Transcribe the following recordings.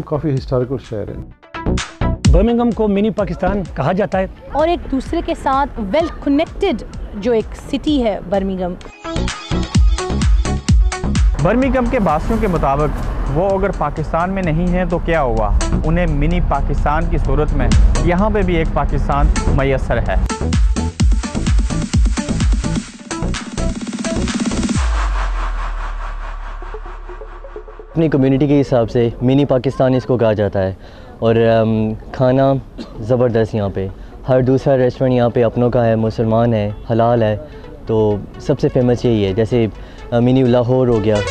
Birmingham काफ़ी historical शहर है। बर्मिंघम को मिनी पाकिस्तान कहा जाता है और एक दूसरे के साथ वेल कनेक्टेड जो एक सिटी है बर्मिंघम। बर्मिंघम के बासियों के मुताबिक वो अगर पाकिस्तान में नहीं है तो क्या हुआ, उन्हें मिनी पाकिस्तान की सूरत में यहाँ पे भी एक पाकिस्तान मैसर है। अपनी कम्युनिटी के हिसाब से मिनी पाकिस्तान इसको कहा जाता है। और खाना ज़बरदस्त यहाँ पे, हर दूसरा रेस्टोरेंट यहाँ पे अपनों का है, मुसलमान है, हलाल है, तो सबसे फेमस यही है। जैसे मिनी लाहौर हो गया।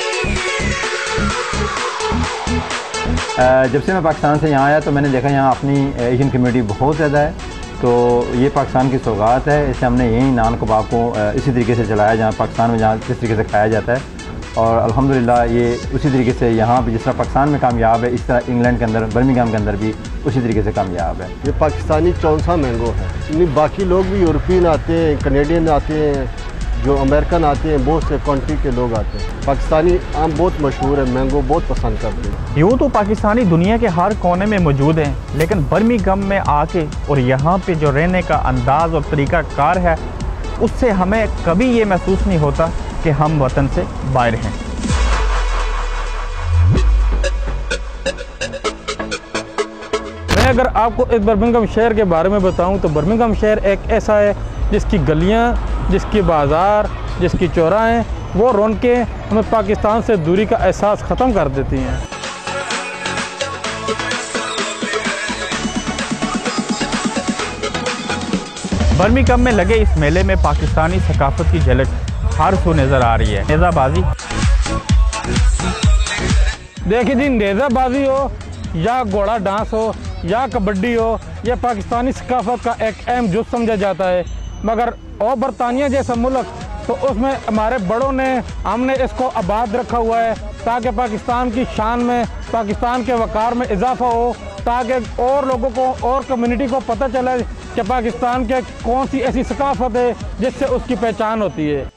जब से मैं पाकिस्तान से यहाँ आया तो मैंने देखा यहाँ अपनी एशियन कम्युनिटी बहुत ज़्यादा है, तो ये पाकिस्तान की सौगात है। इससे हमने यही नान कबाब को इसी तरीके से चलाया जहाँ पाकिस्तान में जहाँ जिस तरीके से खाया जाता है, और अल्हम्दुलिल्लाह ये उसी तरीके से यहाँ भी जिस तरह पाकिस्तान में कामयाब है, इस तरह इंग्लैंड के अंदर बर्मिंघम के अंदर भी उसी तरीके से कामयाब है। ये पाकिस्तानी चौंसा मैंगो है। नहीं, बाकी लोग भी यूरोपियन आते हैं, कनेडियन आते हैं, जो अमेरिकन आते हैं, बहुत से कंट्री के लोग आते हैं। पाकिस्तानी आम बहुत मशहूर है, मैंगो बहुत पसंद करते हैं। यूँ तो पाकिस्तानी दुनिया के हर कोने में मौजूद हैं, लेकिन बर्मिंघम में आके और यहाँ पे जो रहने का अंदाज़ और तरीक़ा कार है, उससे हमें कभी ये महसूस नहीं होता कि हम वतन से बाहर हैं। मैं अगर आपको इस बर्मिंघम शहर के बारे में बताऊं तो बर्मिंघम शहर एक ऐसा है जिसकी गलियां, जिसकी बाज़ार, जिसकी चौराहें, वो रौनकें हमें पाकिस्तान से दूरी का एहसास ख़त्म कर देती हैं। बर्मिंघम में लगे इस मेले में पाकिस्तानी सकाफत की झलक हर सू नज़र आ रही है। नेज़ाबाजी, देखिए जी, नेज़ाबाजी हो या घोड़ा डांस हो या कबड्डी हो, यह पाकिस्तानी सकाफत का एक अहम जुज़ समझा जाता है। मगर और बरतानिया जैसा मुल्क, तो उसमें हमारे बड़ों ने, हमने इसको आबाद रखा हुआ है ताकि पाकिस्तान की शान में, पाकिस्तान के वक़ार में इजाफा हो, ताकि और लोगों को और कम्युनिटी को पता चले कि पाकिस्तान के कौन सी ऐसी सकाफत है जिससे उसकी पहचान होती है।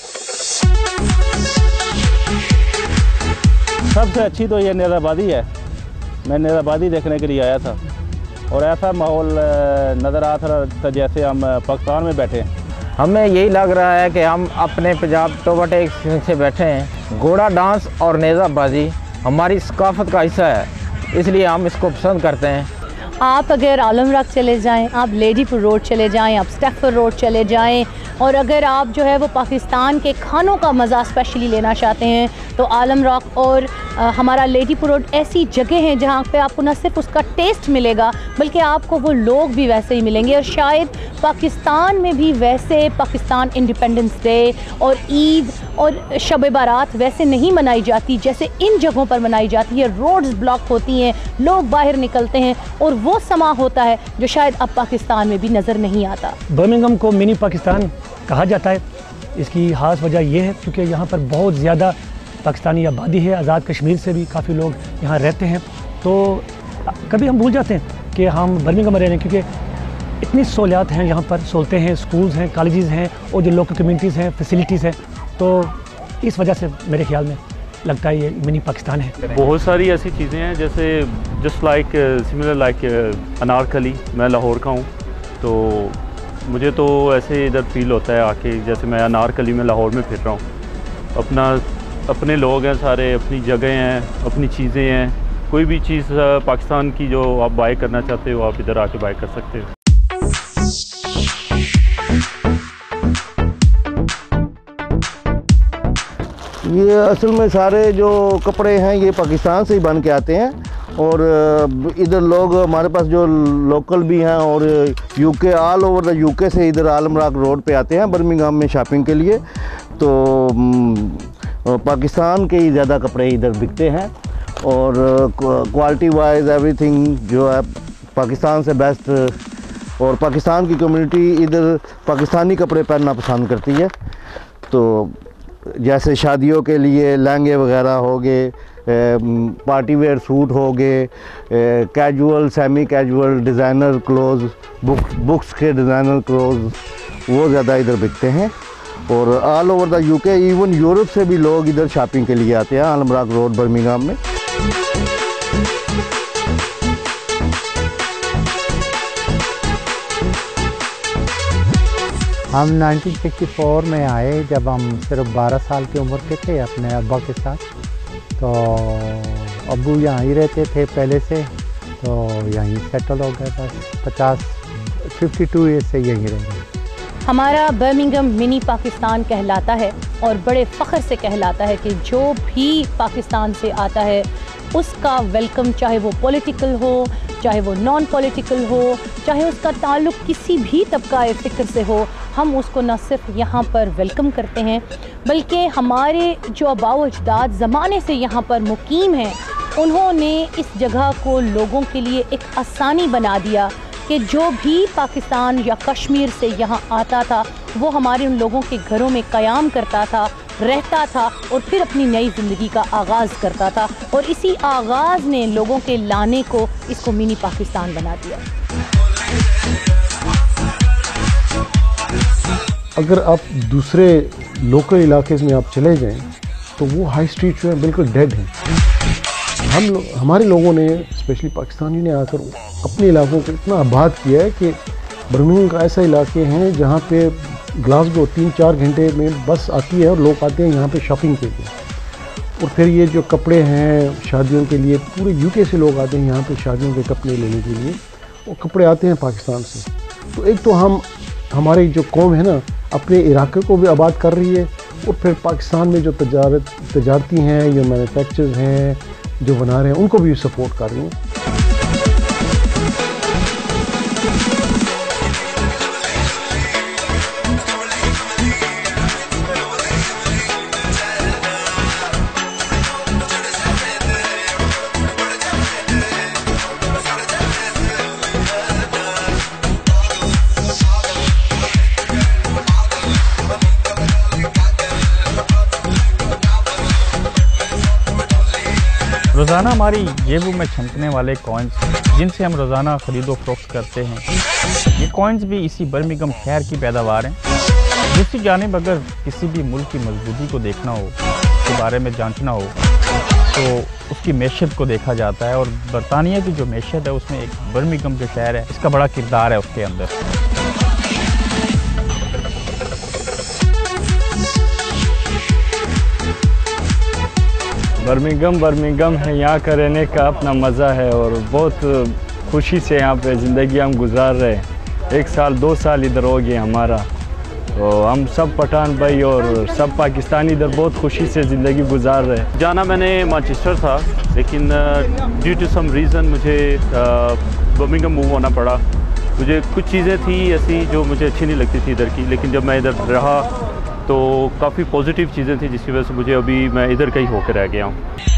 सबसे अच्छी तो ये नेज़ाबादी है। मैं नेज़ाबादी देखने के लिए आया था और ऐसा माहौल नज़र आ था जैसे हम पाकिस्तान में बैठे हैं। हमें यही लग रहा है कि हम अपने पंजाब टोबाटे से बैठे हैं। घोड़ा डांस और नेज़ाबाजी हमारी सकाफत का हिस्सा है, इसलिए हम इसको पसंद करते हैं। आप अगर आलमराग चले जाएं, आप लेडीपुर रोड चले जाएं, आप स्टैफर्ड रोड चले जाएं, और अगर आप जो है वो पाकिस्तान के खानों का मज़ा स्पेशली लेना चाहते हैं तो आलमराग और हमारा लेडीपुर रोड ऐसी जगह हैं जहाँ पे आपको न सिर्फ उसका टेस्ट मिलेगा बल्कि आपको वो लोग भी वैसे ही मिलेंगे। और शायद पाकिस्तान में भी वैसे पाकिस्तान इंडिपेंडेंस डे और ईद और शब बारात वैसे नहीं मनाई जाती जैसे इन जगहों पर मनाई जाती है। रोड्स ब्लॉक होती हैं, लोग बाहर निकलते हैं और वो समा होता है जो शायद अब पाकिस्तान में भी नज़र नहीं आता। बर्मिंघम को मिनी पाकिस्तान कहा जाता है। इसकी खास वजह यह है क्योंकि यहाँ पर बहुत ज़्यादा पाकिस्तानी आबादी है। आज़ाद कश्मीर से भी काफ़ी लोग यहाँ रहते हैं, तो कभी हम भूल जाते हैं कि हम बर्मिंघम में रह रहे हैं, क्योंकि इतनी सहूलियात हैं यहाँ पर, सहूलतें हैं, स्कूल्स हैं, कॉलेजेस हैं और जो लोकल कम्युनिटीज़ हैं, फैसिलिटीज़ हैं, तो इस वजह से मेरे ख्याल में लगता है ये मिनी पाकिस्तान है। बहुत सारी ऐसी चीज़ें हैं जैसे just like similar like Anarkali. मैं लाहौर का हूँ, तो मुझे तो ऐसे इधर फील होता है आके जैसे मैं अनारकली में लाहौर में फिर रहा हूँ। अपने लोग हैं सारे, अपनी जगह हैं, अपनी चीज़ें हैं। कोई भी चीज़ पाकिस्तान की जो आप बाय करना चाहते हो आप इधर आके बाय कर सकते हो। ये असल में सारे जो कपड़े हैं ये पाकिस्तान से ही बन के आते हैं, और इधर लोग हमारे पास जो लोकल भी हैं और UK, all over the UK से इधर आलमराग रोड पे आते हैं बर्मिंघम में शॉपिंग के लिए। तो पाकिस्तान के ही ज़्यादा कपड़े इधर बिकते हैं, और क्वालिटी वाइज एवरीथिंग जो है पाकिस्तान से बेस्ट। और पाकिस्तान की कम्युनिटी इधर पाकिस्तानी कपड़े पहनना पसंद करती है। तो जैसे शादियों के लिए लहंगे वगैरह हो गए, पार्टी वेयर सूट हो गए, casual, semi casual, designer cloth, books के डिज़ाइनर क्लोथ, वो ज़्यादा इधर बिकते हैं। और all over the UK, even Europe से भी लोग इधर शॉपिंग के लिए आते हैं आलमराग रोड बर्मिंघम में। हम 1964 में आए, जब हम सिर्फ 12 साल की उम्र के थे अपने अब्बा के साथ। तो अब्बू यहाँ ही रहते थे पहले से, तो यहीं सेटल हो गए। बस 52 ईयर से यहीं रह रहे हैं। हमारा बर्मिंघम मिनी पाकिस्तान कहलाता है और बड़े फ़ख्र से कहलाता है कि जो भी पाकिस्तान से आता है उसका वेलकम, चाहे वो पॉलिटिकल हो, चाहे वो नॉन पॉलिटिकल हो, चाहे उसका ताल्लुक़ किसी भी तबका फ़िक्र से हो, हम उसको न सिर्फ यहाँ पर वेलकम करते हैं बल्कि हमारे जो आबाओ अजदाद ज़माने से यहाँ पर मुकीम हैं, उन्होंने इस जगह को लोगों के लिए एक आसानी बना दिया कि जो भी पाकिस्तान या कश्मीर से यहाँ आता था वो हमारे उन लोगों के घरों में क़याम करता था, रहता था और फिर अपनी नई ज़िंदगी का आगाज़ करता था। और इसी आगाज़ ने लोगों के लाने को इसको मिनी पाकिस्तान बना दिया। अगर आप दूसरे लोकल इलाके में आप चले जाएं तो वो हाई स्ट्रीट जो है बिल्कुल डेड है। हमारे लोगों ने, स्पेशली पाकिस्तानी ने, आकर अपने इलाकों को इतना आबाद किया है कि बर्मिंघम का ऐसा इलाके हैं जहाँ पे ग्लासगो 3-4 घंटे में बस आती है और लोग आते हैं यहाँ पे शॉपिंग के लिए। और फिर ये जो कपड़े हैं शादियों के लिए, पूरे यूके से लोग आते हैं यहाँ पे शादियों के कपड़े लेने के लिए, और कपड़े आते हैं पाकिस्तान से। तो एक तो हमारी जो कौम है ना, अपने इलाके को भी आबाद कर रही है, और फिर पाकिस्तान में जो तजारती हैं या मैन्युफैक्चरर्स हैं जो बना रहे हैं उनको भी सपोर्ट कर रही हैं। रोज़ाना हमारी जेबों में छमकने वाले कॉइन्स, जिनसे हम रोज़ाना ख़रीदो फरोख्त करते हैं, ये कॉइन्स भी इसी बर्मिंघम शहर की पैदावार हैं। दूसरी जानिब अगर किसी भी मुल्क की मजबूती को देखना हो, उसके बारे में जांचना हो, तो उसकी मैशत को देखा जाता है। और बरतानिया की जो मैशत है उसमें एक बर्मिंघम जो शहर है इसका बड़ा किरदार है उसके अंदर। बर्मिंघम है, यहाँ का रहने का अपना मज़ा है और बहुत खुशी से यहाँ पे ज़िंदगी हम गुजार रहे हैं। 1 साल 2 साल इधर हो गए हमारा, तो हम सब पठान भाई और सब पाकिस्तानी इधर बहुत खुशी से ज़िंदगी गुजार रहे हैं। जाना मैंने मैनचेस्टर था, लेकिन ड्यू टू सम रीज़न मुझे बर्मिंघम मूव होना पड़ा। मुझे कुछ चीज़ें थी ऐसी जो मुझे अच्छी नहीं लगती थी इधर की, लेकिन जब मैं इधर रहा तो काफ़ी पॉजिटिव चीज़ें थी जिसकी वजह से मुझे अभी मैं इधर का ही होकर रह गया हूँ।